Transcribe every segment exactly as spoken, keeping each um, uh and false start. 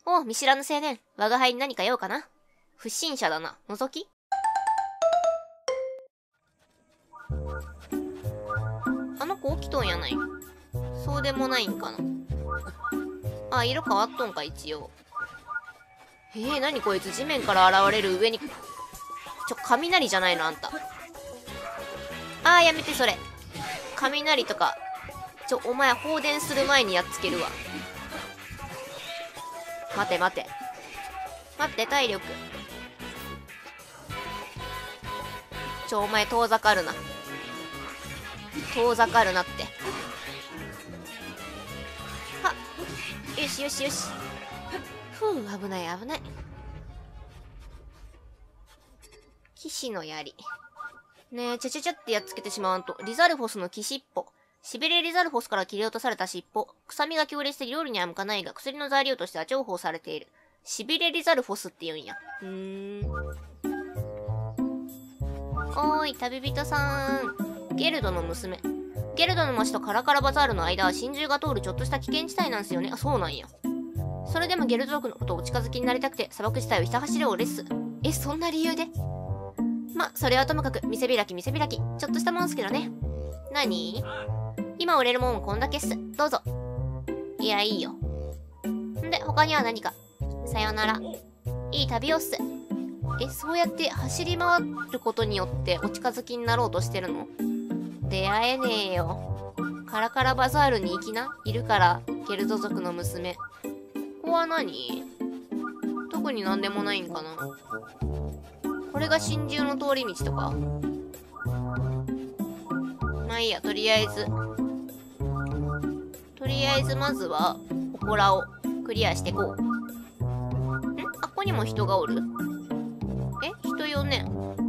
おう、見知らぬ青年。我が輩に何か用かな。不審者だな。覗き？あの子起きとんやない。そうでもないんかな。あ、色変わっとんか、一応。えー、なにこいつ、地面から現れる上に。ちょ、雷じゃないの、あんた。あー、やめて、それ。雷とか。ちょ、お前、放電する前にやっつけるわ。待て待て。待って、体力。ちょ、お前、遠ざかるな。遠ざかるなって。はっ。よしよしよし。ふう、危ない危ない。騎士の槍。ねえ、ちゃちゃちゃってやっつけてしまわんと。リザルフォスの騎士っぽ。シベレリザルフォスから切り落とされた尻尾。臭みが強烈で料理には向かないが、薬の材料としては重宝されている。シビレリザルフォスって言うんや。うーん。おーい、旅人さん。ゲルドの娘。ゲルドの町とカラカラバザールの間は真珠が通るちょっとした危険地帯なんすよね。あ、そうなんや。それでもゲルド族のことをお近づきになりたくて、砂漠自体をひた走るをレッス。え、そんな理由で？ま、それはともかく、見せ開き見せ開き。ちょっとしたもんすけどね。何？今売れるもんこんだけっす。どうぞ。いや、いいよ。んで、他には何か。さよなら。いい旅をっす。え、そうやって走り回ることによってお近づきになろうとしてるの？出会えねえよ。カラカラバザールに行きな。いるから、ゲルド族の娘。ここは何？特になんでもないんかな。これが真珠の通り道とか？まあいいや、とりあえず。とりあえずまずは、祠をクリアしていこう。ん？あ、ここにも人がおる？え？人よね。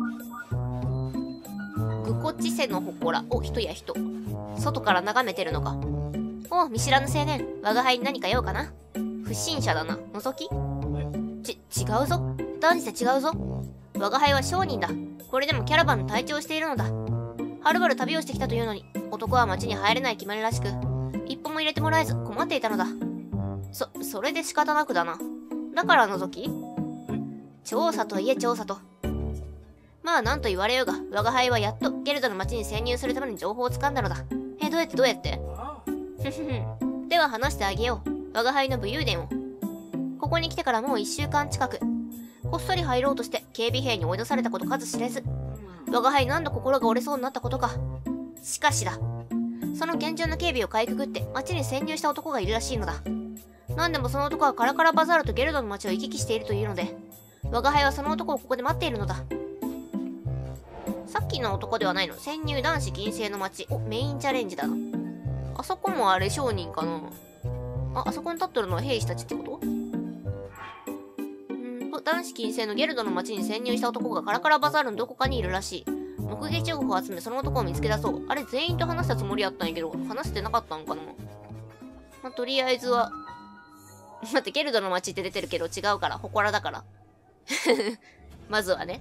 グコチセの祠。お、人や人。外から眺めてるのか。おう、見知らぬ青年。我が輩に何か用かな。不審者だな。覗き？ち、違うぞ。断じて違うぞ。我が輩は商人だ。これでもキャラバンの隊長をしているのだ。はるばる旅をしてきたというのに、男は町に入れない決まりらしく、一歩も入れてもらえず困っていたのだ。そ、それで仕方なくだな。だから覗き？調査といえ調査と。まあなんと言われようが、我が輩はやっとゲルドの町に潜入するための情報を掴んだのだ。え、どうやってどうやってふふふ。では話してあげよう。我が輩の武勇伝を。ここに来てからもう一週間近く。こっそり入ろうとして警備兵に追い出されたこと数知れず。我が輩何度心が折れそうになったことか。しかしだ。その厳重な警備をかいくぐって町に潜入した男がいるらしいのだ。なんでもその男はカラカラバザールとゲルドの町を行き来しているというので、我が輩はその男をここで待っているのだ。さっきの男ではないの。潜入男子禁制の町。お、メインチャレンジだな。あそこもあれ商人かな。あ、あそこに立ってるのは兵士たちってこと？んと、男子禁制のゲルドの町に潜入した男がカラカラバザールのどこかにいるらしい。目撃情報を集めその男を見つけ出そう。あれ全員と話したつもりやったんやけど、話してなかったんかな。まあ、とりあえずは。待って、ゲルドの町って出てるけど違うから、祠だから。まずはね。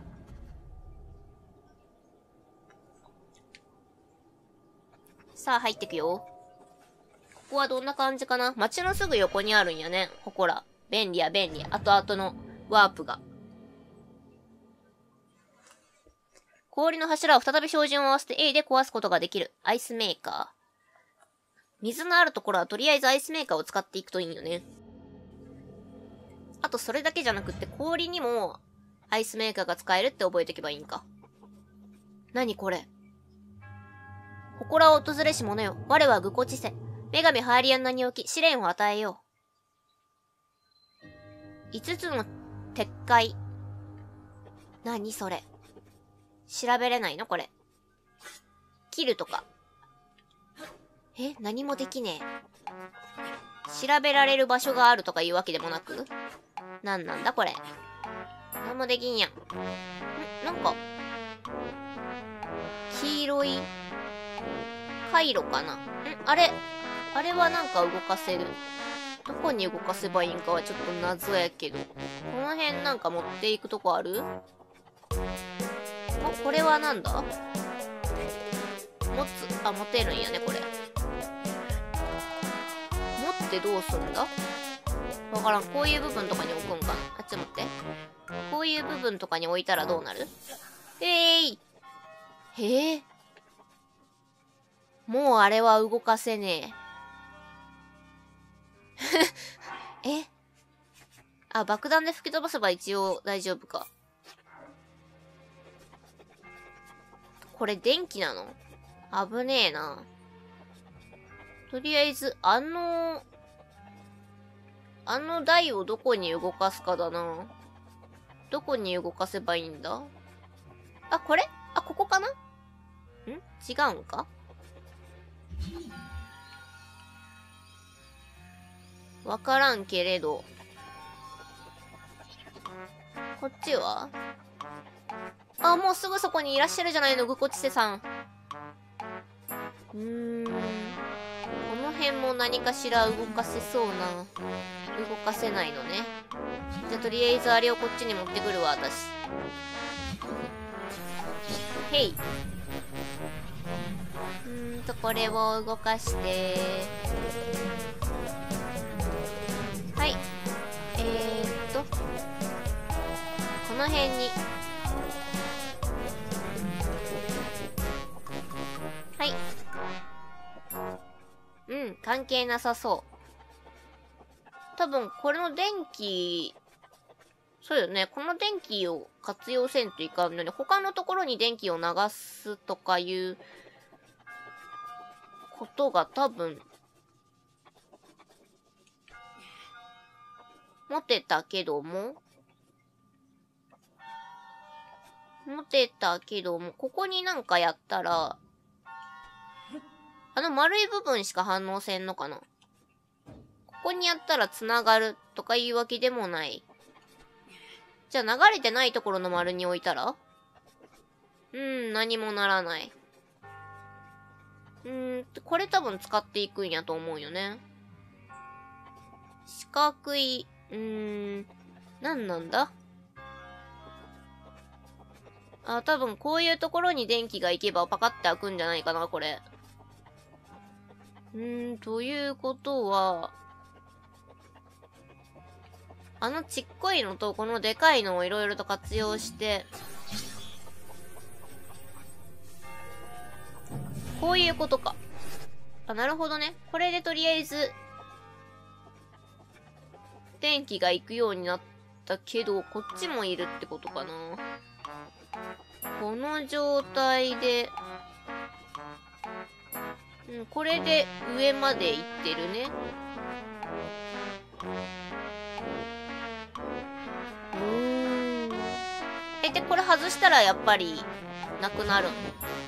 さあ、入ってくよ。ここはどんな感じかな？街のすぐ横にあるんやね。祠。便利や便利や。後々のワープが。氷の柱を再び照準を合わせて A で壊すことができる。アイスメーカー。水のあるところはとりあえずアイスメーカーを使っていくといいよね。あとそれだけじゃなくって氷にもアイスメーカーが使えるって覚えておけばいいんか。何これ。祠を訪れし者よ。我はグコ知性。女神ハーリアンナに置き試練を与えよう。五つの鉄塊。何それ。調べれないのこれ。切るとか。え、何もできねえ。調べられる場所があるとかいうわけでもなく。なんなんだこれ。何もできんやん。ん、なんか。黄色い。回路かな。ん、あれ。あれはなんか動かせる。どこに動かせばいいんかはちょっと謎やけど。この辺なんか持っていくとこある？お、これはなんだ？持つ、あ、持てるんやね、これ。持ってどうすんだ？ わからん。こういう部分とかに置くんかな。あ、ちょっと待って。こういう部分とかに置いたらどうなる？えーい。へえ。もうあれは動かせねえ。え？あ、爆弾で吹き飛ばせば一応大丈夫か。これ電気なの？危ねえな。とりあえず、あの、あの台をどこに動かすかだな。どこに動かせばいいんだ？あ、これ？あ、ここかな？ん？違うんか？わからんけれど。こっちは？あ、もうすぐそこにいらっしゃるじゃないの、グコチセさん。うーん。この辺も何かしら動かせそうな。動かせないのね。じゃあとりあえずあれをこっちに持ってくるわ、私。へい。うーんと、これを動かして。はい。えーっと。この辺に。はい。うん、関係なさそう。多分、これの電気、そうよね。この電気を活用せんといかんのに、他のところに電気を流すとかいうことが多分、持てたけども、持てたけども、ここになんかやったら、あの丸い部分しか反応せんのかな？ここにやったら繋がるとかいうわけでもない。じゃあ流れてないところの丸に置いたら？うーん、何もならない。うーん、これ多分使っていくんやと思うよね。四角い、うーん、何なんだ？あ、多分こういうところに電気が行けばパカって開くんじゃないかな、これ。うーん、ということは、あのちっこいのとこのでかいのをいろいろと活用して、こういうことか。あ、なるほどね。これでとりあえず、電気が行くようになったけど、こっちもいるってことかな。この状態で、うん、これで上まで行ってるね。うーん。え、で、これ外したらやっぱり、なくなるん？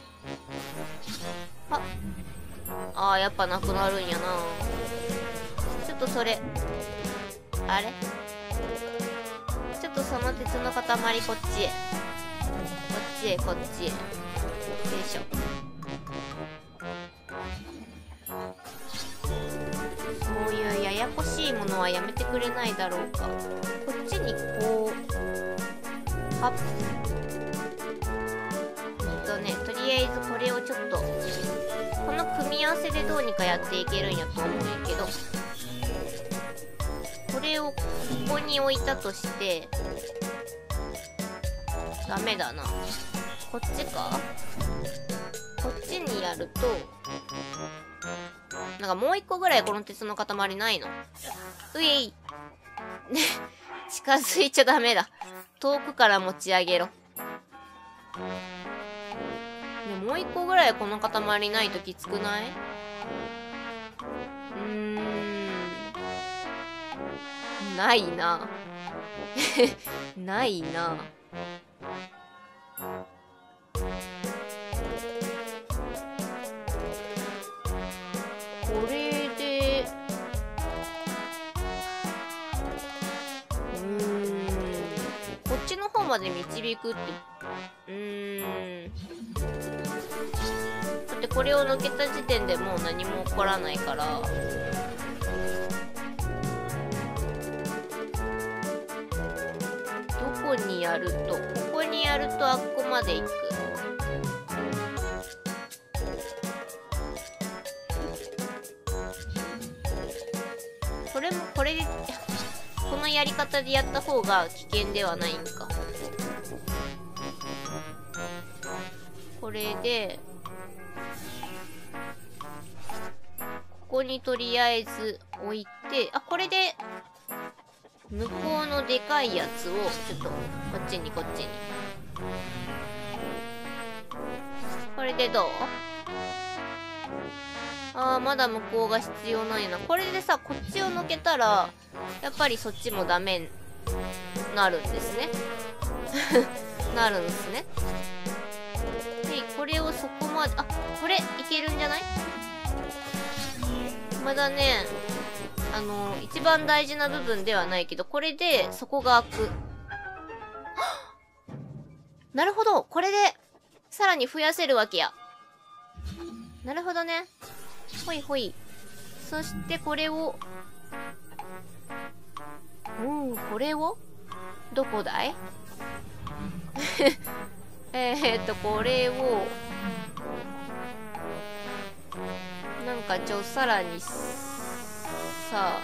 あ、あー、やっぱなくなるんやな。ちょっとそれ、あれ？ちょっとその鉄の塊こっちへ。こっちへ、こっちへ。よいしょ。そういうややこしいものはやめてくれないだろうか。こっちにこう、はっ。えっとね、とりあえずこれをちょっと、この組み合わせでどうにかやっていけるんやと思うんやけど、これをここに置いたとして、ダメだな。こっちか？こっちにやると、なんかもう一個ぐらいこの鉄の塊ないの？うえい。ね、近づいちゃダメだ。遠くから持ち上げろ。ね、もう一個ぐらいこの塊ないときつくない？うーん。ないな。ないな。これで、うーん、こっちの方まで導くって、うーん。だってこれを抜けた時点でもう何も起こらないから、どこにやると、ここにやるとあっこまで行く。それもこれでやり方でやった方が危険ではないんか。これで、ここにとりあえず置いて、あ、これで、向こうのでかいやつを、ちょっと、こっちにこっちに。これでどう？あー、まだ向こうが必要ないな。これでさ、こっちを抜けたら、やっぱりそっちもダメになるんですね。なるんですね。で、これをそこまで、あ、これいけるんじゃない？まだね、あのー、一番大事な部分ではないけど、これでそこが開く。なるほど。これで、さらに増やせるわけや。なるほどね。ほいほい。そしてこれを、うん、これをどこだい？えっと、これを、なんかちょ、さらに、さあ、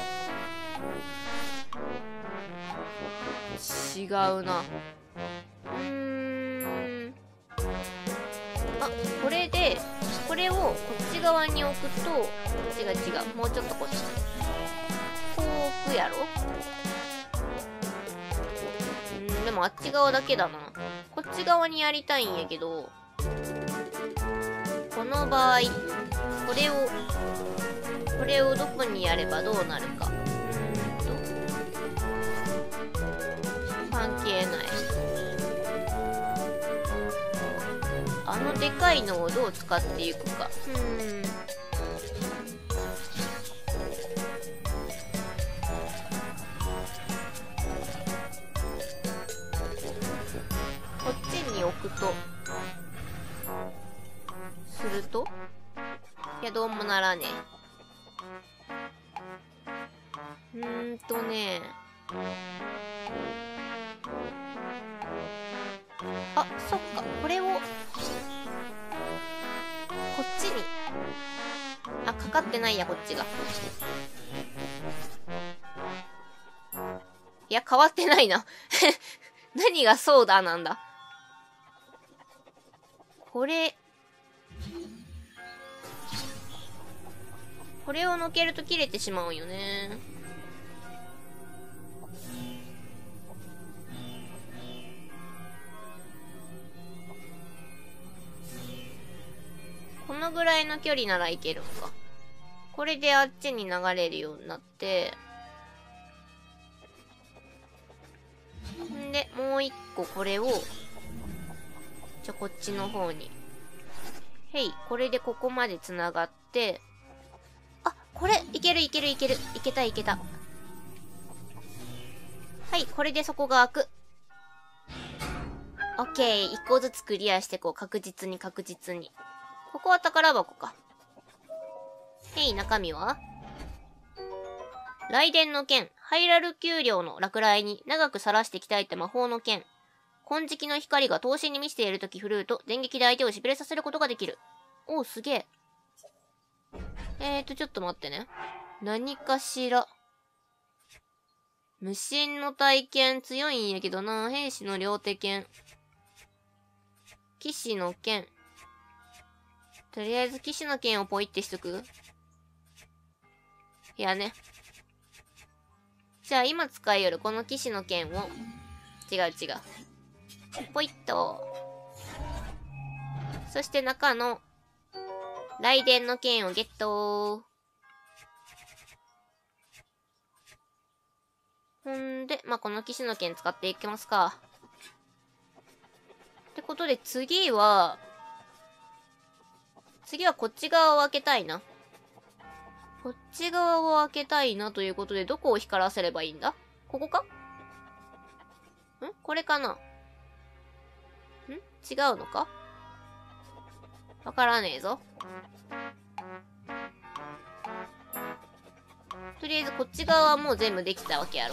違うな。うーん。あ、これで、これをこっち側に置くと、違う違う、もうちょっとこっち。こう置くやろ？うん、でもあっち側だけだな。こっち側にやりたいんやけど、この場合、これを、これをどこにやればどうなるか。うーんと、関係ない。あのでかいのをどう使っていくか。うーん。こっちに置くと、すると、いや、どうもならねえ。うーんとね。あ、そっか。これを、こっちに。あ、かかってないや、こっちが。いや、変わってないな。何がそうだなんだ。これ、これをのけると切れてしまうんよね。このぐらいの距離ならいけるんか。これであっちに流れるようになって、んで、もう一個これを、じゃ、こっちの方に。へい、これでここまで繋がって、あ、これ、いけるいけるいける。いけたいけた。はい、これでそこが開く。オッケー、一個ずつクリアしてこう、確実に確実に。ここは宝箱か。へい、中身は雷電の剣。ハイラル丘陵の落雷に長くさらして鍛えた魔法の剣。金色の光が刀身に満ちているとき振るうと、電撃で相手を痺れさせることができる。おう、すげえ。えーと、ちょっと待ってね。何かしら。無心の体験強いんやけどな。兵士の両手剣。騎士の剣。とりあえず騎士の剣をポイってしとく。いやね。じゃあ今使いよるこの騎士の剣を。違う違う。ポイッと。そして中の雷電の剣をゲット。ほんで、まあ、この騎士の剣使っていきますか。ってことで次は、次はこっち側を開けたいな。こっち側を開けたいなということで、どこを光らせればいいんだ？ここか？ん？これかな？ん？違うのか？わからねえぞ。とりあえずこっち側はもう全部できたわけやろ。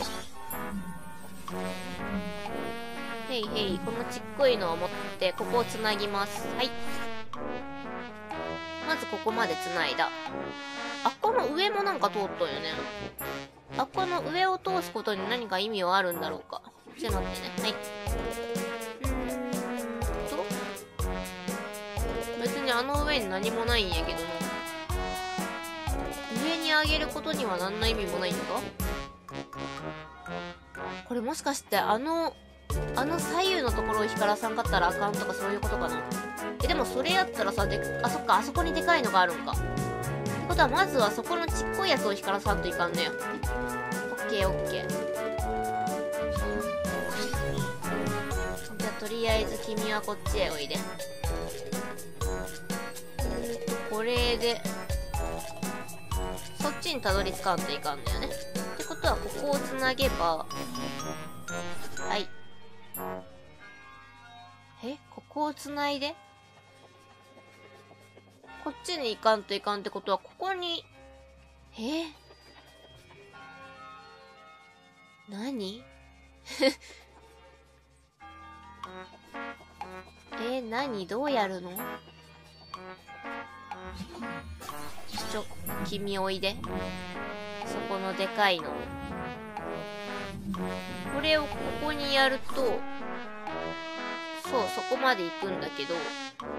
へいへい、このちっこいのを持って、ここをつなぎます。はい。まずここまでつないだ。あ、この上もなんか通っとんよね。 あ、この上を通すことに何か意味はあるんだろうか。ちょっと待ってね。はい。うーんと。別にあの上に何もないんやけどな。上に上げることには何の意味もないんか？これもしかしてあの、あの左右のところを光らさんかったらあかんとかそういうことかな。え、でもそれやったらさ、で、あ、そっか、あそこにでかいのがあるんか。ってことはまずはそこのちっこいやつを光らさんといかんねや。オッケーオッケー。じゃあとりあえず君はこっちへおいで。うんと、これで、そっちにたどり着かんといかんだよね。ってことはここをつなげば、はい。え、ここをつないでこっちに行かんといかんってことは、ここに、え何え、何どうやるの？ちょ、君おいで。そこのでかいの。これをここにやると、そう、そこまで行くんだけど、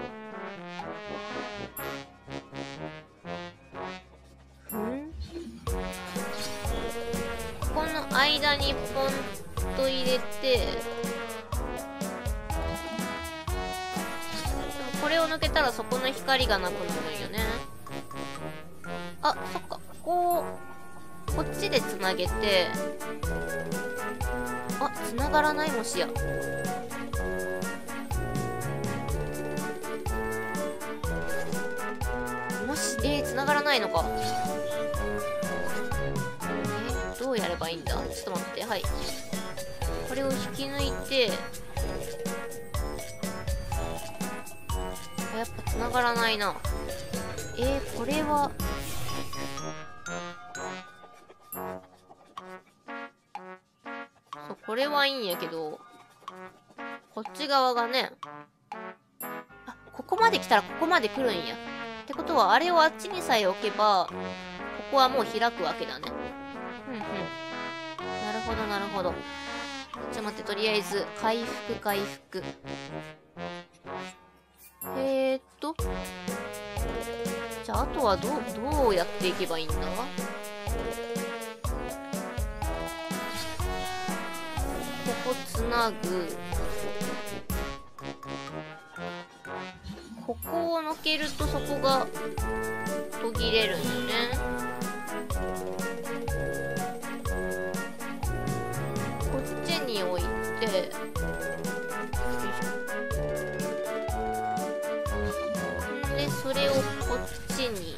ん？ここの間にポンと入れて、これを抜けたらそこの光がなくなるんよね。あ、そっか、ここを、こっちでつなげて、あ、つながらないもしや。もし、えー、つながらないのか。えー、どうやればいいんだ？ちょっと待って、はい。これを引き抜いて、やっぱ繋がらないな。えー、これは、そう、これはいいんやけど、こっち側がね、あ、ここまで来たらここまで来るんや。ってことは、あれをあっちにさえ置けば、ここはもう開くわけだね。うんうん。なるほど、なるほど。ちょっと待って、とりあえず、回復、回復。えーっと。じゃあ、あとはどう、どうやっていけばいいんだ？ここつなぐ。ここをのけるとそこが途切れるんよね。こっちに置いて、で、それをこっちに、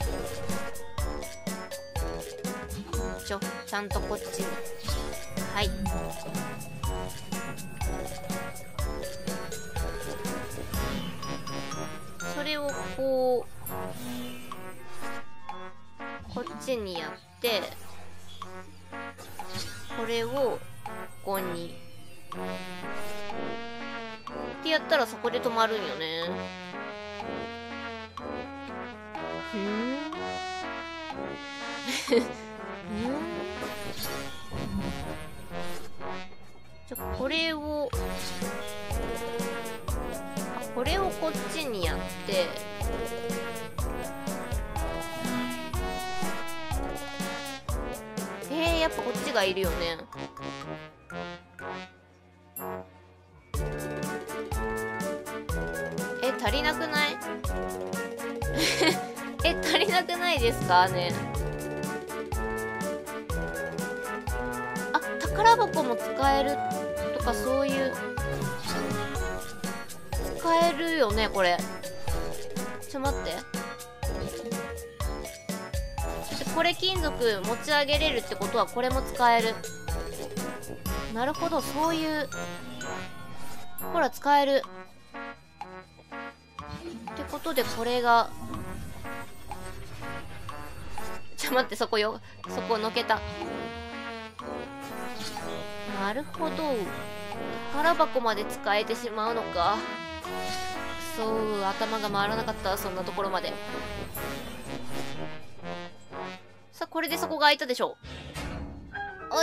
ちょ、ちゃんとこっちに。はい。それをこう、こっちにやって、これをここに。ってやったらそこで止まるんよね。ふーん。ふーん。じゃ、これを、あ、これをこっちにやって、えー、やっぱこっちがいるよね。え、足りなくない？え、足りなくないですかね。あ、宝箱も使えるとかそういう。使えるよね、これ。ちょ、待って。これ金属持ち上げれるってことはこれも使える。なるほど、そういう。ほら、使える。ってことでこれが。ちょ、待って、そこよ。そこのけた。なるほど。宝箱まで使えてしまうのか。くそー、頭が回らなかった、そんなところまで。さあ、これでそこが開いたでしょおっしゃ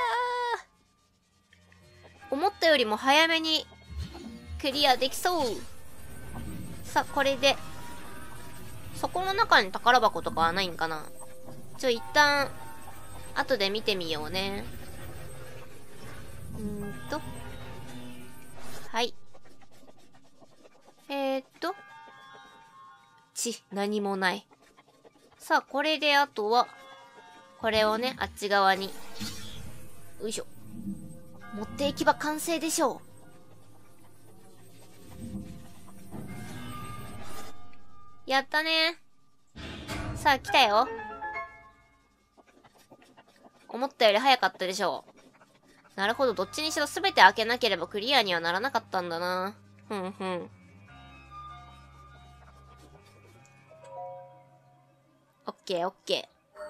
ー。思ったよりも早めにクリアできそう。さあ、これで、そこの中に宝箱とかはないんかな。ちょ、一旦、後で見てみようね。うーんと。はい。えーっと。ち、何もない。さあ、これであとは、これをね、あっち側に。よいしょ。持っていけば完成でしょう。やったね。さあ、来たよ。思ったより早かったでしょう。なるほど、どっちにしろ全て開けなければクリアにはならなかったんだな。ふんふん。オッケーオッケ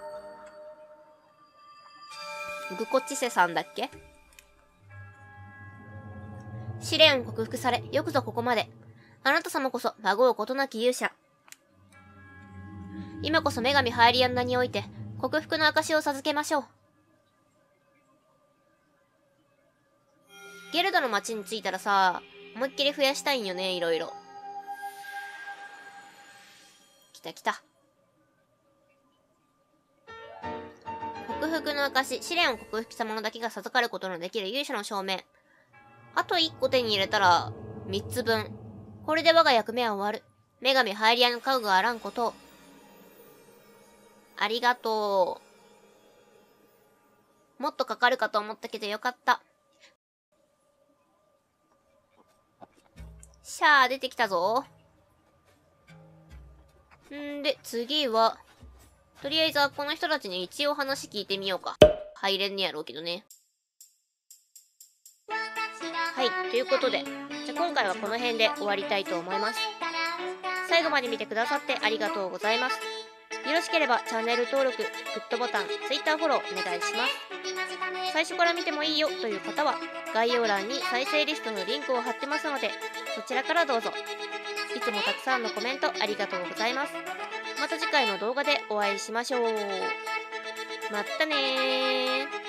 ー。グコチセさんだっけ？試練を克服され、よくぞここまで。あなた様こそ、孫うことなき勇者。今こそ女神ハイリアンナにおいて、克服の証を授けましょう。ゲルドの町に着いたらさ、思いっきり増やしたいんよね、いろいろ。来た来た。克服の証、試練を克服した者だけが授かることのできる勇者の証明。あといっこ手に入れたら、みっつぶん。これで我が役目は終わる。女神ハイリアン家具があらんことを。ありがとう。もっとかかるかと思ったけどよかった。しゃあ、出てきたぞ。んで、次は、とりあえずはこの人たちに一応話聞いてみようか。入れんねやろうけどね。はい、ということで、じゃあ今回はこの辺で終わりたいと思います。最後まで見てくださってありがとうございます。よろしければチャンネル登録、グッドボタン、Twitter フォローお願いします。最初から見てもいいよという方は、概要欄に再生リストのリンクを貼ってますので、そちらからどうぞ。いつもたくさんのコメントありがとうございます。また次回の動画でお会いしましょう。まったねー。